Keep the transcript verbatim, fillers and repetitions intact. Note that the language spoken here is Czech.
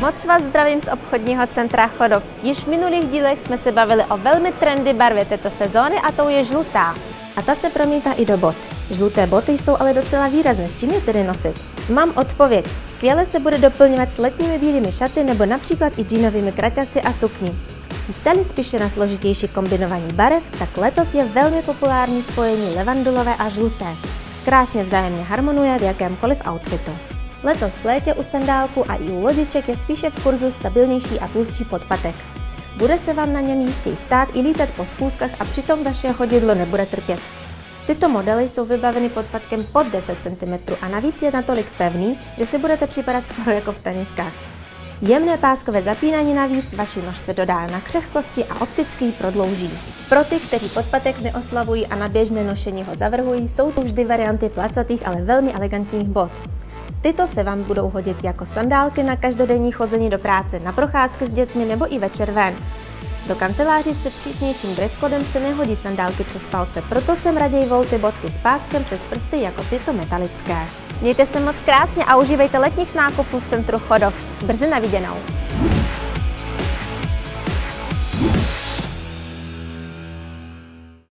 Moc vás zdravím z obchodního centra Chodov. Již v minulých dílech jsme se bavili o velmi trendy barvě této sezóny a tou je žlutá. A ta se promítá i do bot. Žluté boty jsou ale docela výrazné, s čím je tedy nosit? Mám odpověď. Skvěle se bude doplňovat s letními bílými šaty nebo například i džínovými kraťasy a sukni. Jste-li spíše na složitější kombinování barev, tak letos je velmi populární spojení levandulové a žluté. Krásně vzájemně harmonuje v jakémkoliv outfitu. Letos v létě u sandálku a i u lodiček je spíše v kurzu stabilnější a tlustší podpatek. Bude se vám na něm jistě stát i lítat po schůzkách a přitom vaše chodidlo nebude trpět. Tyto modely jsou vybaveny podpatkem pod deset centimetrů a navíc je natolik pevný, že si budete připadat skoro jako v teniskách. Jemné páskové zapínání navíc vaší nožce dodá na křehkosti a opticky ji prodlouží. Pro ty, kteří podpatek neoslavují a na běžné nošení ho zavrhují, jsou tu vždy varianty placatých, ale velmi elegantních bot. Tyto se vám budou hodit jako sandálky na každodenní chození do práce, na procházky s dětmi nebo i večer ven. Do kanceláří se přísnějším dresscodem se nehodí sandálky přes palce, proto jsem raději volil ty bodky s páskem přes prsty jako tyto metalické. Mějte se moc krásně a užívejte letních nákupů v centru Chodov. Brzy na viděnou.